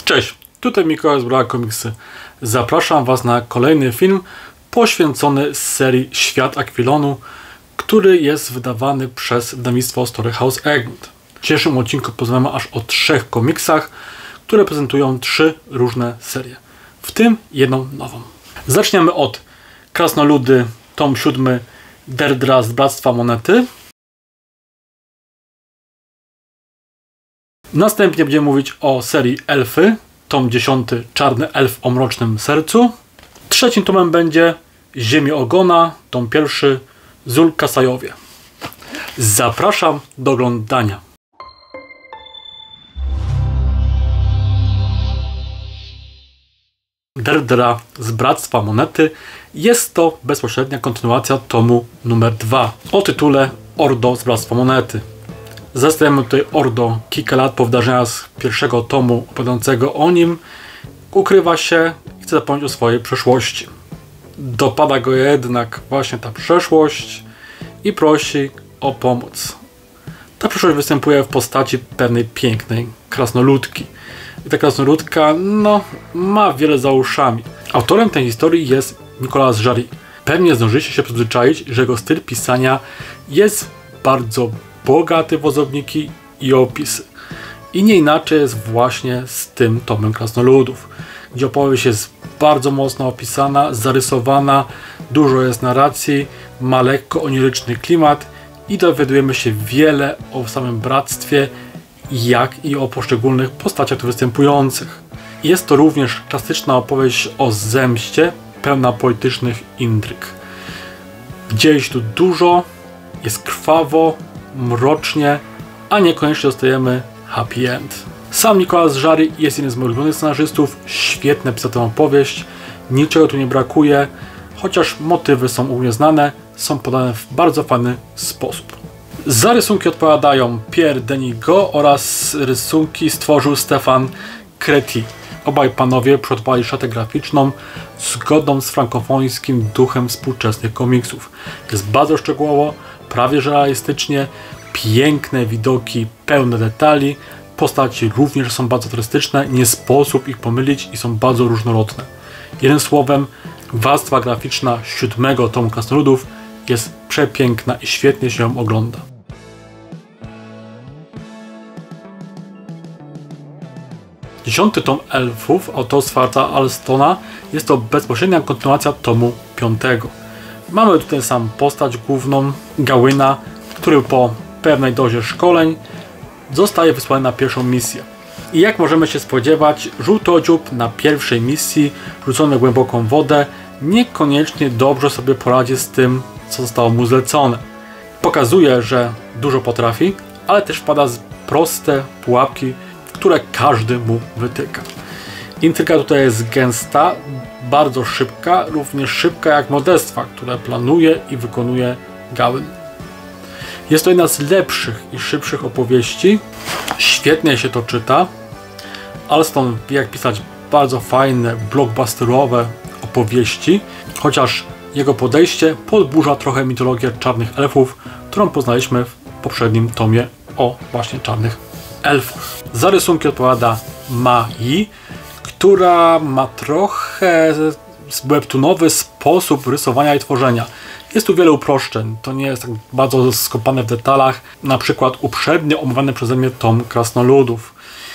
Cześć, tutaj Mikołaj z Brała Komiksy. Zapraszam Was na kolejny film poświęcony serii Świat Aquilonu, który jest wydawany przez wydawnictwo Story House Egmont. W dzisiejszym odcinku porozmawiamy aż o 3 komiksach, które prezentują 3 różne serie, w tym jedną nową. Zaczniemy od Krasnoludy, tom 7, Deirdre z Bractwa Monety. Następnie będziemy mówić o serii Elfy, tom 10, Czarny Elf o Mrocznym Sercu. Trzecim tomem będzie Ziemię Ogona, tom 1, Zul'Kasajowie. Zapraszam do oglądania. Deirdre z Bractwa Monety jest to bezpośrednia kontynuacja tomu numer 2 o tytule Ordo z Bractwa Monety. Zastajemy tutaj Ordo kilka lat po wydarzeniach z pierwszego tomu opowiadającego o nim. Ukrywa się i chce zapomnieć o swojej przeszłości. Dopada go jednak właśnie ta przeszłość i prosi o pomoc. Ta przeszłość występuje w postaci pewnej pięknej krasnoludki. I ta krasnoludka, ma wiele za uszami. Autorem tej historii jest Nicolas Jarry. Pewnie zdążycie się przyzwyczaić, że jego styl pisania jest bardzo bogaty w osobniki i opisy. I nie inaczej jest właśnie z tym tomem Krasnoludów, gdzie opowieść jest bardzo mocno opisana, zarysowana, dużo jest narracji, ma lekko oniryczny klimat i dowiadujemy się wiele o samym bractwie, jak i o poszczególnych postaciach tu występujących. Jest to również klasyczna opowieść o zemście, pełna politycznych intryg. Dzieje się tu dużo, jest krwawo, mrocznie, a niekoniecznie dostajemy happy end. Sam Nicolas Jarry jest jednym z moich ulubionych scenarzystów, świetnie pisał tę opowieść, niczego tu nie brakuje, chociaż motywy są ogólnie znane, są podane w bardzo fajny sposób. Za rysunki odpowiadają Pierre Denigo oraz rysunki stworzył Stefan Créti. Obaj panowie przygotowali szatę graficzną zgodną z frankofońskim duchem współczesnych komiksów. Jest bardzo szczegółowo, prawie że realistycznie, piękne widoki, pełne detali, postaci również są bardzo turystyczne, nie sposób ich pomylić i są bardzo różnorodne. Jednym słowem, warstwa graficzna 7 tomu Krasnoludów jest przepiękna i świetnie się ją ogląda. Dziesiąty tom Elfów autorstwa Artura Allstona jest to bezpośrednia kontynuacja tomu 5. Mamy tutaj sam postać główną, Gawaina, który po pewnej dozie szkoleń zostaje wysłany na pierwszą misję. I jak możemy się spodziewać, żółtodziób na pierwszej misji, rzucony w głęboką wodę, niekoniecznie dobrze sobie poradzi z tym, co zostało mu zlecone. Pokazuje, że dużo potrafi, ale też wpada w proste pułapki, które każdy mu wytyka. Intryga tutaj jest gęsta, bardzo szybka, również szybka jak morderstwa, które planuje i wykonuje Gawain. Jest to jedna z lepszych i szybszych opowieści, świetnie się to czyta. Allston wie jak pisać bardzo fajne, blockbusterowe opowieści, chociaż jego podejście podburza trochę mitologię czarnych elfów, którą poznaliśmy w poprzednim tomie o właśnie czarnych elfach. Za rysunki odpowiada Ma Yi, która ma trochę webtoonowy sposób rysowania i tworzenia. Jest tu wiele uproszczeń, to nie jest tak bardzo skopane w detalach, na przykład uprzednio omawiany przeze mnie tom Krasnoludów.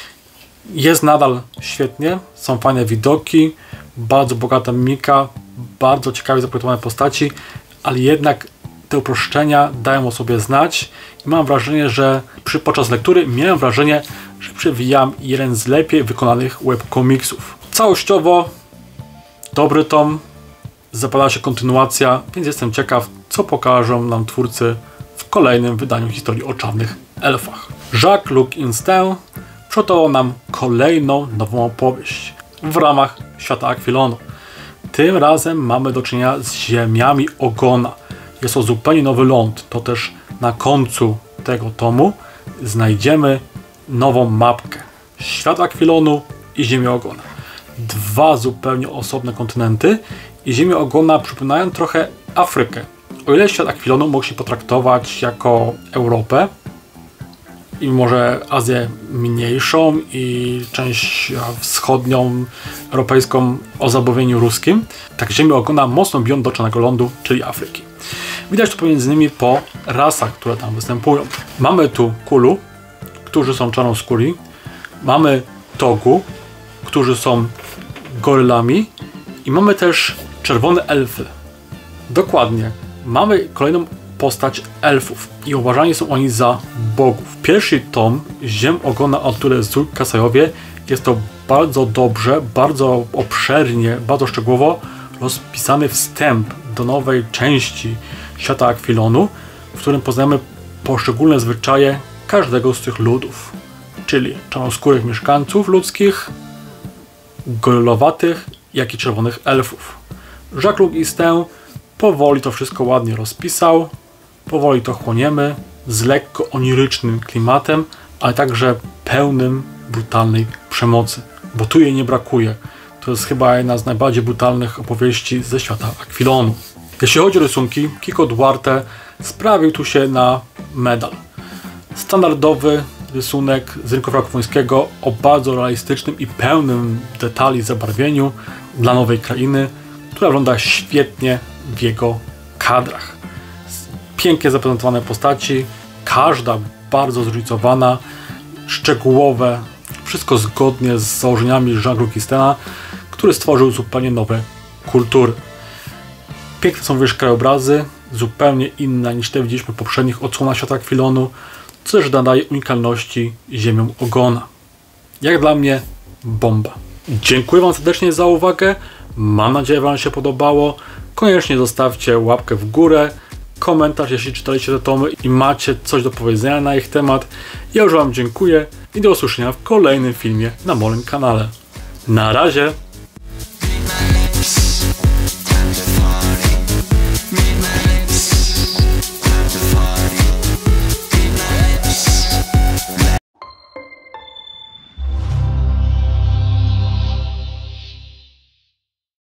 Jest nadal świetnie, są fajne widoki, bardzo bogata mimika, bardzo ciekawie zaprojektowane postaci, ale jednak te uproszczenia dają o sobie znać i mam wrażenie, że podczas lektury miałem wrażenie, że przewijam jeden z lepiej wykonanych webkomiksów. Całościowo dobry tom, zapowiada się kontynuacja, więc jestem ciekaw, co pokażą nam twórcy w kolejnym wydaniu historii o czarnych elfach. Jacques-Luc Instinct przygotował nam kolejną nową opowieść w ramach Świata Aquilonu. Tym razem mamy do czynienia z ziemiami Ogona. Jest to zupełnie nowy ląd, to też na końcu tego tomu znajdziemy nową mapkę. Świat Aquilonu i Ziemię Ogona. 2 zupełnie osobne kontynenty i Ziemię Ogona przypominają trochę Afrykę. O ile Świat Aquilonu mógł się potraktować jako Europę, i może Azję mniejszą i część wschodnią, europejską o zabawieniu ruskim, tak ziemię ogona mocno biją do czarnego lądu, czyli Afryki. Widać to pomiędzy innymi po rasach, które tam występują. Mamy tu Kulu, którzy są czarnoskóri, mamy Togu, którzy są gorylami i mamy też czerwone elfy. Dokładnie, mamy kolejną postać elfów i uważani są oni za bogów. Pierwszy tom Ziem ogona Artury Kasajowie jest to bardzo dobrze, bardzo obszernie, bardzo szczegółowo rozpisany wstęp do nowej części świata Aquilonu, w którym poznajemy poszczególne zwyczaje każdego z tych ludów, czyli czarnoskórych mieszkańców ludzkich, gorylowatych, jak i czerwonych elfów. Jacques-Luc Istin powoli to wszystko ładnie rozpisał, powoli to chłoniemy, z lekko onirycznym klimatem, ale także pełnym brutalnej przemocy, bo tu jej nie brakuje. To jest chyba jedna z najbardziej brutalnych opowieści ze świata Aquilonu. Jeśli chodzi o rysunki, Kiko Duarte sprawił tu się na medal. Standardowy rysunek z rynku frankofońskiego o bardzo realistycznym i pełnym detali zabarwieniu dla nowej krainy, która wygląda świetnie w jego kadrach. Pięknie zaprezentowane postaci, każda bardzo zróżnicowana, szczegółowe, wszystko zgodnie z założeniami Jacques-Luc Istina, który stworzył zupełnie nowe kultury. Piękne są również krajobrazy, zupełnie inne niż te widzieliśmy w poprzednich odsłonach świata Aquilonu, co też nadaje unikalności ziemią ogona. Jak dla mnie bomba. Dziękuję Wam serdecznie za uwagę, mam nadzieję, że Wam się podobało. Koniecznie zostawcie łapkę w górę, komentarz, jeśli czytaliście te tomy i macie coś do powiedzenia na ich temat. Ja już Wam dziękuję i do usłyszenia w kolejnym filmie na moim kanale. Na razie!